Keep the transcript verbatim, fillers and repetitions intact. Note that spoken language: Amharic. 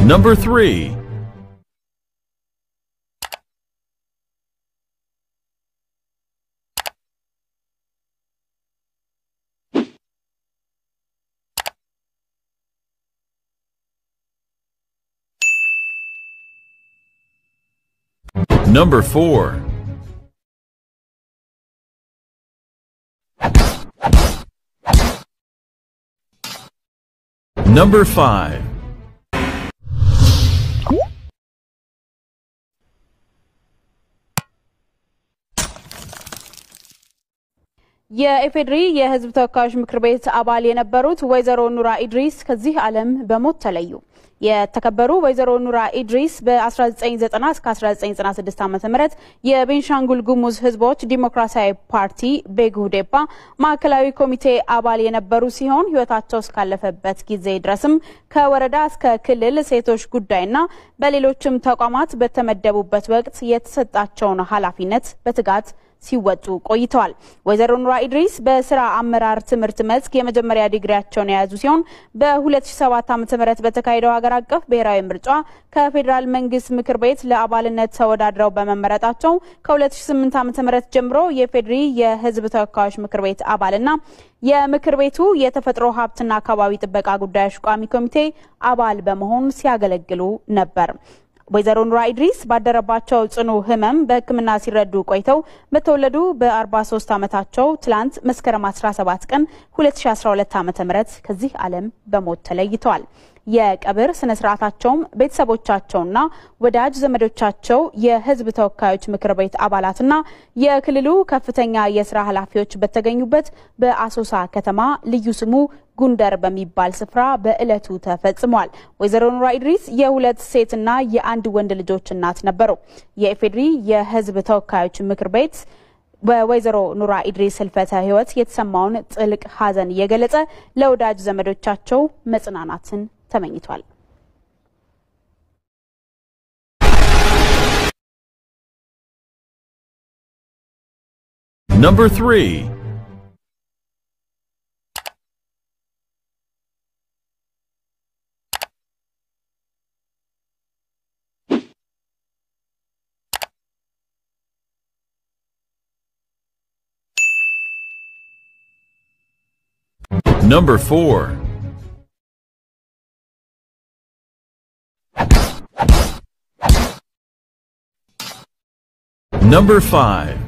Number three. Number four. Number five. የኢፌድሪ የህዝብ ተወካዮች ምክር ቤት አባል የነበሩት ወይዘሮ ኑራ ኢድሪስ ከዚህ ዓለም በሞት ተለዩ። የተከበሩ ወይዘሮ ኑራ ኢድሪስ በ1990 እስከ አስራ ዘጠኝ ዘጠና ስድስት ዓመተ ምህረት የቤንሻንጉል ጉሙዝ ህዝቦች ዲሞክራሲያዊ ፓርቲ ቤጉዴፓ ማዕከላዊ ኮሚቴ አባል የነበሩ ሲሆን ህይወታቸው እስካለፈበት ጊዜ ድረስም ከወረዳ እስከ ክልል ሴቶች ጉዳይና በሌሎችም ተቋማት በተመደቡበት ወቅት የተሰጣቸውን ኃላፊነት በትጋት ሲወጡ ቆይተዋል። ወይዘሮ ኑራ ኢድሪስ በስራ አመራር ትምህርት መስክ የመጀመሪያ ዲግሪያቸውን የያዙ ሲሆን በ2007 ዓ.ም በተካሄደው ሀገር አቀፍ ብሔራዊ ምርጫ ከፌደራል መንግስት ምክር ቤት ለአባልነት ተወዳድረው በመመረጣቸው ከ2008 ዓ.ም ጀምሮ የፌድሪ የህዝብ ተወካዮች ምክር ቤት አባልና የምክር ቤቱ የተፈጥሮ ሀብትና አካባቢ ጥበቃ ጉዳዮች ቋሚ ኮሚቴ አባል በመሆን ሲያገለግሉ ነበር። ወይዘሮ ኑራ ኢድሪስ ባደረባቸው ጽኑ ህመም በህክምና ሲረዱ ቆይተው በተወለዱ በ43 ዓመታቸው ትላንት መስከረም አስራ ሰባት ቀን ሁለት ሺህ አስራ ሁለት ዓ.ም ከዚህ ዓለም በሞት ተለይተዋል። የቀብር ስነ ስርዓታቸውም ቤተሰቦቻቸውና ወዳጅ ዘመዶቻቸው የህዝብ ተወካዮች ምክር ቤት አባላትና የክልሉ ከፍተኛ የሥራ ኃላፊዎች በተገኙበት በአሶሳ ከተማ ልዩ ስሙ ጉንደር በሚባል ስፍራ በእለቱ ተፈጽሟል። ወይዘሮ ኑራ ኢድሪስ የሁለት ሴትና የአንድ ወንድ ልጆች እናት ነበሩ። የኢፌድሪ የህዝብ ተወካዮች ምክር ቤት በወይዘሮ ኑራ ኢድሪስ ህልፈተ ህይወት የተሰማውን ጥልቅ ሐዘን የገለጸ ለወዳጅ ዘመዶቻቸው መጽናናትን ተመኝቷል። Number three. Number four. Number five.